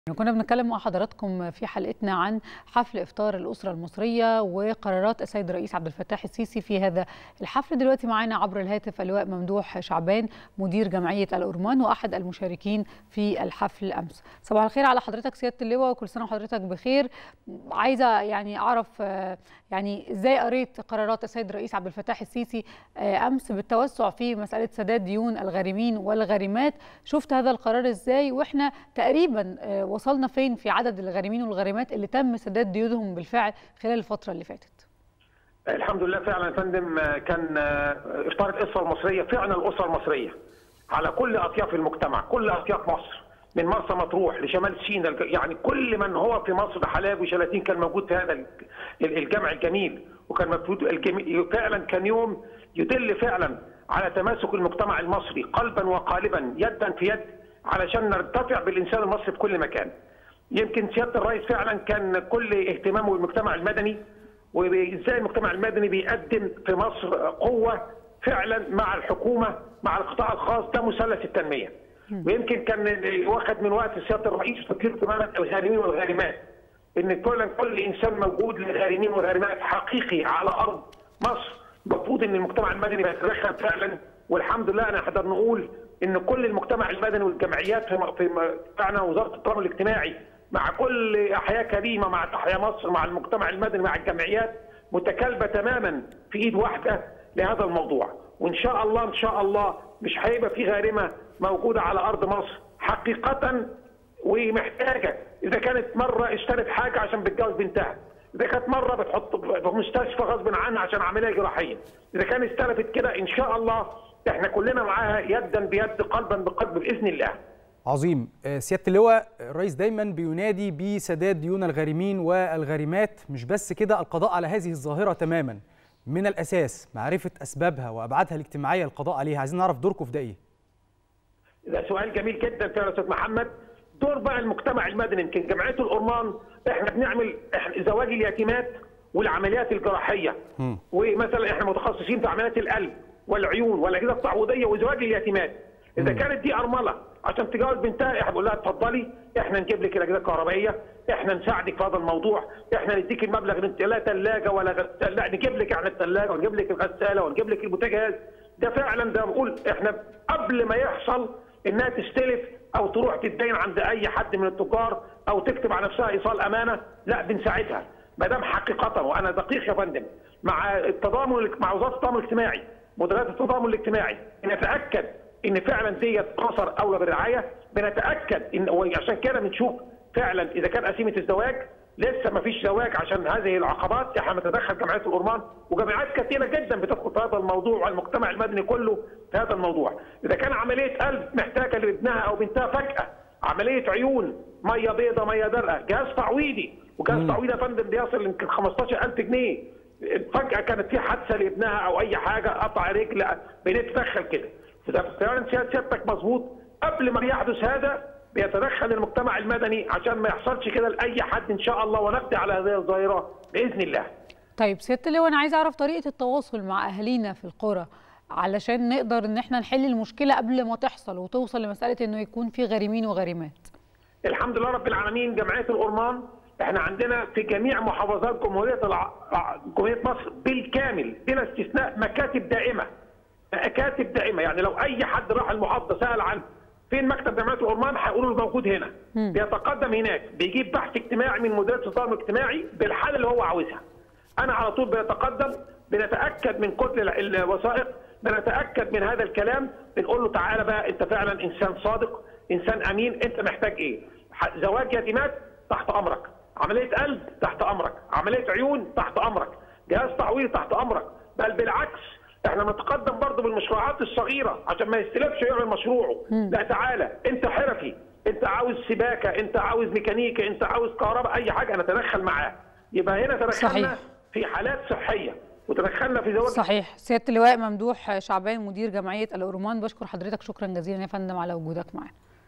كنا بنتكلم مع حضراتكم في حلقتنا عن حفل إفطار الأسرة المصرية وقرارات السيد الرئيس عبد الفتاح السيسي في هذا الحفل. دلوقتي معانا عبر الهاتف اللواء ممدوح شعبان مدير جمعية الأورمان وأحد المشاركين في الحفل أمس. صباح الخير على حضرتك سيادة اللواء وكل سنة وحضرتك بخير. عايزة أعرف إزاي قريت قرارات السيد الرئيس عبد الفتاح السيسي أمس بالتوسع في مسألة سداد ديون الغارمين والغارمات. شفت هذا القرار إزاي وإحنا تقريبا وصلنا فين في عدد الغارمين والغارمات اللي تم سداد ديونهم بالفعل خلال الفترة اللي فاتت؟ الحمد لله فعلا يا فندم، كان إفطار الأسرة المصرية فعلا الأسرة المصرية على كل أطياف المجتمع، كل أطياف مصر من مرسى مطروح لشمال سيناء، يعني كل من هو في مصر حلايب وشلاتين كان موجود في هذا الجمع الجميل، وكان مفروض فعلا كان يوم يدل فعلا على تماسك المجتمع المصري قلبا وقالبا يدا في يد علشان نرتفع بالإنسان المصري في كل مكان. يمكن سيادة الرئيس فعلا كان كل اهتمامه بالمجتمع المدني وازاي المجتمع المدني بيقدم في مصر قوة فعلا مع الحكومة مع القطاع الخاص، ده مثلث التنمية. ويمكن كان واخد من وقت سيادة الرئيس تفكير تماما الغارمين والغارمات، ان كل انسان موجود للغارمين والغارمات حقيقي على ارض مصر. المفروض ان المجتمع المدني بيتدخل فعلا، والحمد لله نقدر نقول ان كل المجتمع المدني والجمعيات في معنا وزاره التضامن الاجتماعي مع كل احياء كريمه مع تحيا مصر مع المجتمع المدني مع الجمعيات متكالبه تماما في ايد واحده لهذا الموضوع. وان شاء الله ان شاء الله مش هيبقى في غارمه موجوده على ارض مصر حقيقه ومحتاجه. اذا كانت مره اشترت حاجه عشان بتجوز بنتها، اذا كانت مره بتحط في مستشفى غصب عنها عشان عمليه جراحيه، اذا كانت استلفت كده ان شاء الله احنا كلنا معاها يدا بيد قلبا بقلب باذن الله. عظيم. سياده اللواء، الرئيس دايما بينادي بسداد ديون الغارمين والغارمات، مش بس كده، القضاء على هذه الظاهره تماما من الاساس، معرفه اسبابها وابعادها الاجتماعيه القضاء عليها. عايزين نعرف دوركم في ده ايه؟ ده سؤال جميل جدا يا استاذ محمد. دور بقى المجتمع المدني، يمكن جمعيه الأورمان احنا بنعمل زواج اليتيمات والعمليات الجراحيه، ومثلا احنا متخصصين في عمليات القلب والعيون والاجهزه التعويضيه وزواج اليتيمات. اذا كانت دي ارمله عشان تجوز بنتها احنا بنقول لها اتفضلي، احنا نجيب لك الاجهزه الكهربائيه، احنا نساعدك في هذا الموضوع، احنا نديك المبلغ اللي انت لا ثلاجه ولا لا نجيب لك احنا الثلاجه ونجيب لك الغساله ونجيب لك البوتاجاز. ده فعلا ده بقول احنا قبل ما يحصل انها تستلف او تروح تتدين عند اي حد من التجار او تكتب على نفسها ايصال امانه، لا بنساعدها ما دام حقيقه. وانا دقيق يا فندم مع التضامن مع وزاره التضامن الاجتماعي مديريات التضامن الاجتماعي نتاكد ان فعلا ديت اسر اولى بالرعايه، بنتاكد ان وعشان كده بنشوف فعلا اذا كان قسيمه الزواج لسه ما فيش زواج عشان هذه العقبات، احنا بنتدخل جمعيه الأورمان وجمعيات كثيره جدا بتدخل في هذا الموضوع والمجتمع المدني كله في هذا الموضوع. اذا كان عمليه قلب محتاجه لابنها او بنتها فجاه، عمليه عيون، ميه بيضاء ميه زرقاء، جهاز تعويضي، وجهاز تعويضي يا فندم بيصل يمكن 15000 جنيه، فجاه كانت في حادثه لابنها او اي حاجه قطع رجل، بنتدخل كده. فعلا سيادتك مظبوط، قبل ما يحدث هذا بيتدخل المجتمع المدني عشان ما يحصلش كده لاي حد ان شاء الله، ونقضي على هذه الظاهره باذن الله. طيب سياده اللواء، انا عايزه اعرف طريقه التواصل مع اهالينا في القرى علشان نقدر ان احنا نحل المشكله قبل ما تحصل وتوصل لمساله انه يكون في غارمين وغارمات. الحمد لله رب العالمين، جمعيه الأورمان احنا عندنا في جميع محافظات جمهوريه مصر بالكامل بلا استثناء مكاتب دائمه. مكاتب دائمه، يعني لو اي حد راح المحافظه سال عن فين مكتب جمعيه الأورمان هيقولوا له موجود هنا. بيتقدم هناك، بيجيب بحث اجتماعي من مديريه التضامن الاجتماعي بالحاله اللي هو عاوزها. انا على طول بيتقدم، بنتاكد من كل الوثائق، بنتاكد من هذا الكلام، بنقول له تعالى بقى انت فعلا انسان صادق، انسان امين، انت محتاج ايه؟ زواج يتيمات تحت امرك، عمليه قلب تحت امرك، عمليه عيون تحت امرك، جهاز تعويض تحت امرك، بل بالعكس احنا بنتقدم برضه بالمشروعات الصغيره عشان ما يستلفش يعمل مشروعه. لا تعالى انت حرفي، انت عاوز سباكه، انت عاوز ميكانيكا، انت عاوز كهرباء، اي حاجه نتدخل معاه. يبقى هنا تدخلنا في حالات صحيه وتدخلنا في زواج. صحيح. سياده اللواء ممدوح شعبان مدير جمعيه الأورمان، بشكر حضرتك شكرا جزيلا يا فندم على وجودك معنا.